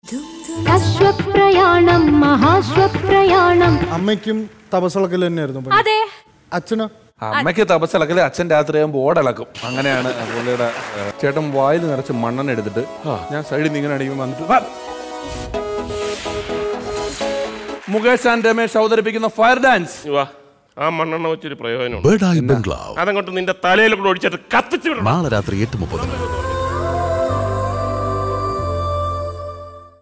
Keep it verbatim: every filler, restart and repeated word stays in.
അശ്വപ്രയാണം മഹാശ്വപ്രയാണം. അമ്മയ്ക്കും തപസ്സളക്കൽ തന്നെയായിരുന്നു. അതെ. അച്ഛനോ? അമ്മയ്ക്ക് തപസ്സളക്കല്, അച്ഛൻ രാത്രിയാകുമ്പോൾ ഓടളക്കും. അങ്ങനെയാണ് പുള്ളിയുടെ. ചേട്ടൻ വായിൽ നിറച്ച് മണ്ണെണ്ണ എടുത്തിട്ട് ഞാൻ സൈഡിൽ നിന്ന് ഇങ്ങനെ അടിക്കുമ്പോൾ വന്നിട്ട് മുകേഷ് ആൻഡ് രമേശ് അവതരിപ്പിക്കുന്ന ഫയർ ഡാൻസ്. ആ മണ്ണെണ്ണ വെച്ചൊരു പ്രയോജനം. ബഡായി ബംഗ്ലാവ് അതങ്ങോട്ട് നിന്റെ തലയിൽ കൂടെ ഒഴിച്ചിട്ട് കത്തിച്ചു. നാളെ രാത്രി എട്ട് മുപ്പതിന്.